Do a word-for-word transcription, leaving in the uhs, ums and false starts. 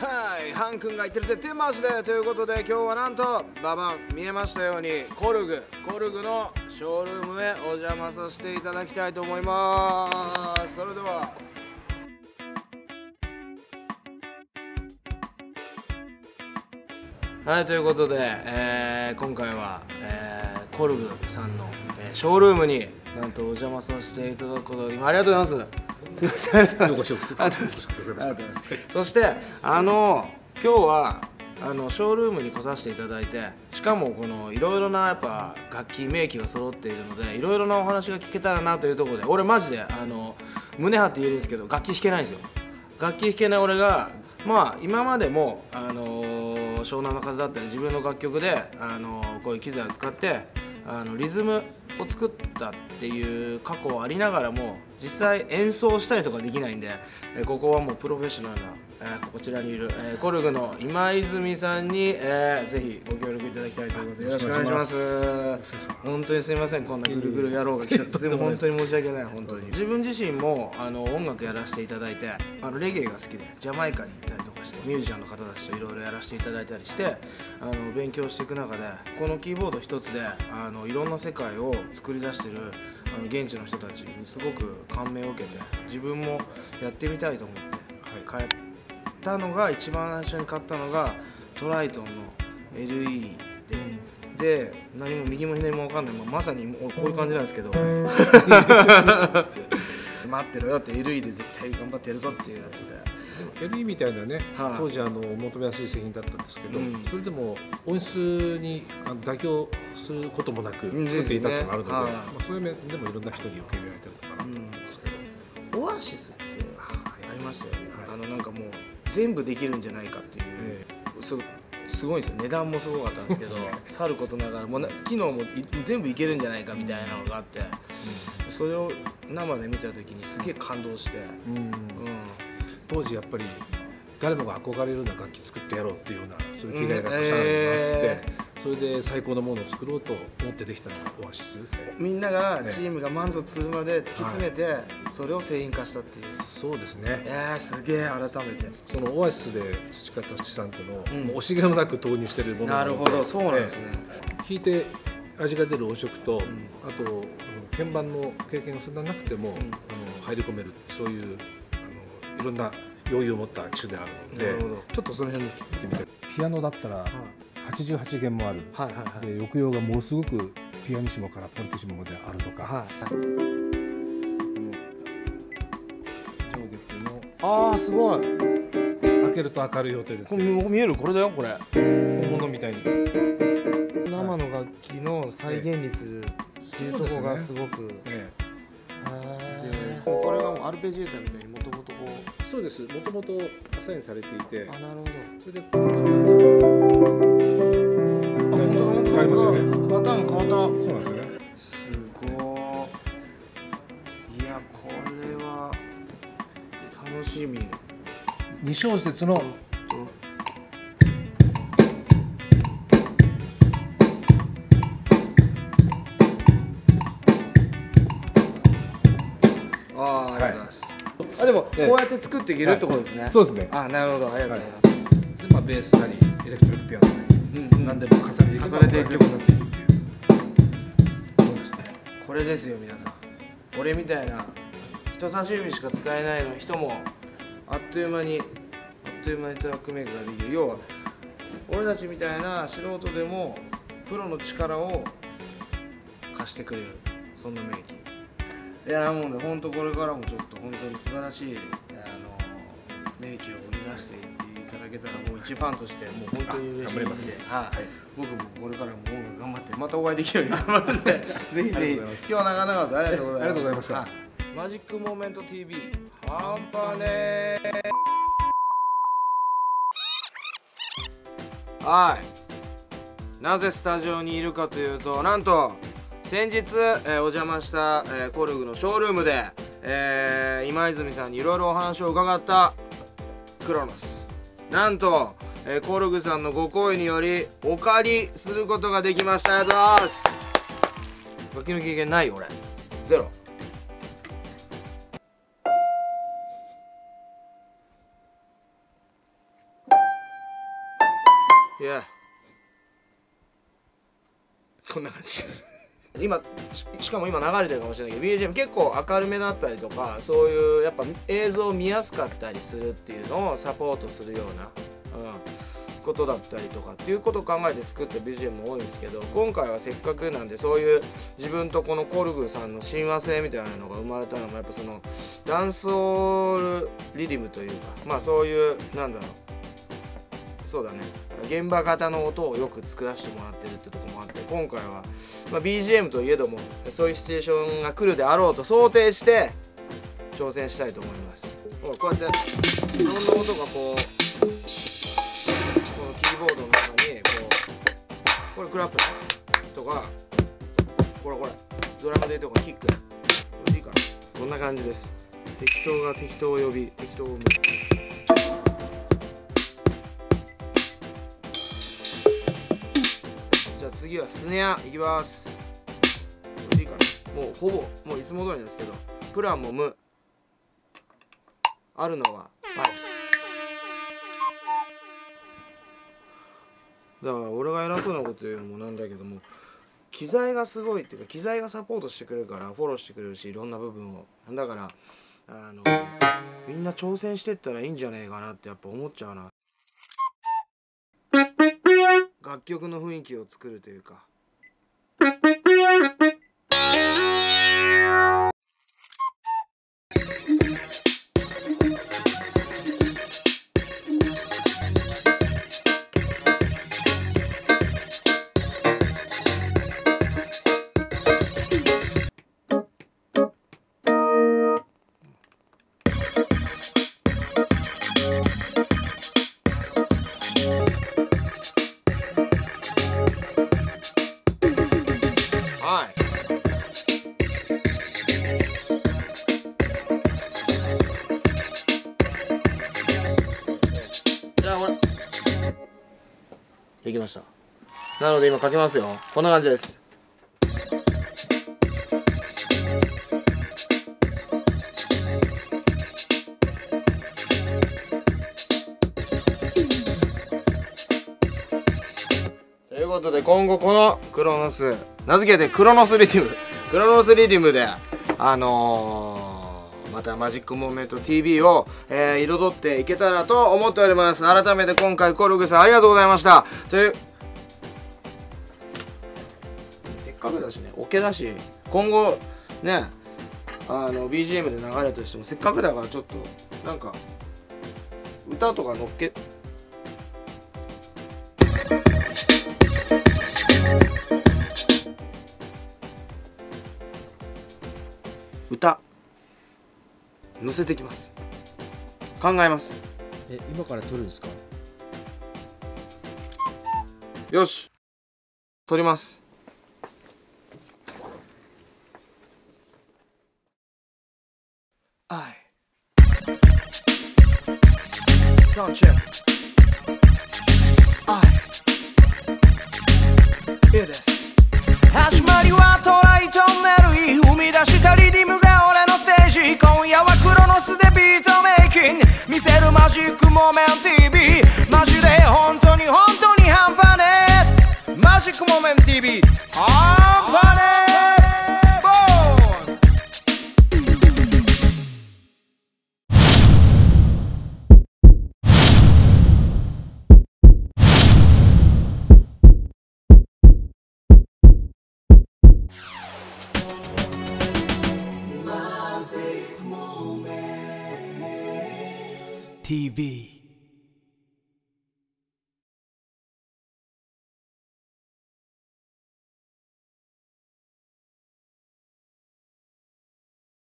はい、ハン君が言ってるぜってマジでということで、今日はなんとババン見えましたようにコルグコルグのショールームへお邪魔させていただきたいと思います。それでははい、ということで、えー、今回は、えー、コルグさんの、えー、ショールームになんとお邪魔させていただくことにありがとうございます。すみません、ありがとうございます。ありがとうございます。そしてあの今日はあのショールームに来させていただいて、しかもこのいろいろなやっぱ楽器名器が揃っているので、いろいろなお話が聞けたらなというところで、俺マジであの胸張って言えるんですけど、楽器弾けないんですよ。楽器弾けない俺がまあ今までもあの湘南の風だったり自分の楽曲であのこういう機材を使ってあのリズムを作ったっていう過去はありながらも、実際演奏したりとかできないんで、えここはもうプロフェッショナルな、えー、こちらにいる、えー、コルグの今泉さんに、えー、ぜひご協力いただきたいということでよろしくお願いします。本当にすみません、こんなぐるぐる野郎が来ちゃってでも本当に申し訳ない。本当に自分自身もあの音楽やらせていただいて、あのレゲエが好きでジャマイカに行ったりとかしてミュージシャンの方たちといろいろやらせていただいたりしてあの勉強していく中で、このキーボード一つであのいろんな世界を作り出しているあの現地の人たちにすごく感銘を受けて、自分もやってみたいと思って買ったのが、一番最初に買ったのがトライトンの エルイー で、で何も右も左も分かんない、まあ、まさにこういう感じなんですけど待ってろよって エルイー で絶対頑張ってやるぞっていうやつで。 エルイー みたいなね、はあ、当時あの求めやすい製品だったんですけど、うん、それでも音質にあの妥協することもなく作っていたっていうのがあるので、はあ、まあ、そういう面でもいろんな人に受け入れられてるのかなと思うんですけど、 うん、オアシスってありましたよね、はい、あのなんかもう全部できるんじゃないかっていう、えー、す, すごいですよ。値段もすごかったんですけど、さることながらもう機能も全部いけるんじゃないかみたいなのがあって、うん、それを生で見た時にすげえ感動して、うんうん、 当時やっぱり誰もが憧れるような楽器作ってやろうっていうようなそういう気概がやっぱシャーレがあって、えー、それで最高のものを作ろうと思ってできたのがオアシス。 みんながチームが満足するまで突き詰めて、はい、それを製品化したっていう。 そうですね。 いやーすげえ改めてそのオアシスで培った土さんとの、うん、もう惜しげもなく投入しているものなので。 なるほど、そうなんですね。 弾いて味が出る音色と、うん、あと鍵盤の経験がそんななくても、うん、あの入り込めるそういうあのいろんな余裕を持った機種であるので、ちょっとその辺に聞いてみたい。ピアノだったらはちじゅうはちげんもある、はいはいはい、で抑揚がものすごくピアニッシモからポリティシモまであるとか、はい、上下っていうのをあーすごい開けると明るい音で、 これ見える、これだよ、これ本物みたいに生の楽器の再現率っていうところがすごく、ええ、でこれがもうアルペジエーターみたいにもともとこう。 そうです、もともとアサインされていて、 あ、なるほど。それであ、本当だ、本当だ、変えますよね。 パターン変わった。 そうなんですよね。 すごい。いや、これは楽しみ。 に小節のああ、ありがとうございます。あ、でもこうやって作っていけるってことですね。 そうですね。 あ、なるほど、ありがとうございます。 で、まあベースなりエレクトリックピアノなり、何でも重ねていけば重ねていけばなっていくっていう。 そうですね。 これですよ皆さん。俺みたいな人差し指しか使えないの人もあっという間にあっという間にトラックメイクができる。要は俺たちみたいな素人でもプロの力を貸してくれる、そんな名器。いや、もうね、本当これからもちょっと本当に素晴らしいあの名器を生み出していっていただけたら、もう一ファンとしてもう本当に嬉しいんで、はい、僕もこれからも音楽頑張ってまたお会いできるように頑張るんでぜひぜひ今日は長々とありがとうございました。 ありがとうございました。 マジックモーメント ティーブイ 半端ねー。はい、なぜスタジオにいるかというと、なんと先日、えー、お邪魔した、えー、コルグのショールームで、えー、今泉さんにいろいろお話を伺ったクロノス、なんと、えー、コルグさんのご好意によりお借りすることができました。ありがとうございます。楽器の経験ない俺ゼロ。 いやこんな感じ今 し, しかも今流れてるかもしれないけど ビージーエム 結構明るめだったりとかそういうやっぱ映像見やすかったりするっていうのをサポートするような、うん、ことだったりとかっていうことを考えて作った ビージーエム も多いんですけど、今回はせっかくなんでそういう自分とこのコルグさんの親和性みたいなのが生まれたのもやっぱそのダンスホールリリムというか、まあそういうなんだろうそうだね現場型の音をよく作らせてもらってるってとこもあって、今回は、まあ、ビージーエム といえどもそういうシチュエーションが来るであろうと想定して挑戦したいと思います。こうやっていろんな音がこうこのキーボードの中にこうこれクラップとかこれこれドラムでいうとこのキックこれいいかな、こんな感じです。適当が適当を呼び適当を生む。じゃあ次はスネアいきます。これでいいかな、もうほぼもういつも通りなんですけど、プランも無あるのはバイスだから俺が偉そうなこと言うのもなんだけども、機材がすごいっていうか機材がサポートしてくれるからフォローしてくれるしいろんな部分をだからあのみんな挑戦してったらいいんじゃねえかなってやっぱ思っちゃうな。楽曲の雰囲気を作るというかできました。なので今書きますよ。こんな感じです。ということで今後このクロノス名付けてクロノスリディムクロノスリディムであのー、またマジックモーメント ティービー を、えー、彩っていけたらと思っております。改めて今回コルグさんありがとうございました。というせっかくだしねオケだし今後ねあの ビージーエム で流れとしてもせっかくだからちょっとなんか歌とか乗っけ歌乗せてきます。考えます。 え、今から撮るんですか？ よし撮ります。I Sound check I It is 始まりはトライトンネル生み出したリディムが俺のステージ。今夜はクロノスでビートメイキング見せるマジックモメント ティービー マジで本当に本当に半端ねえマジックモメント ティービー 半端ねえティービー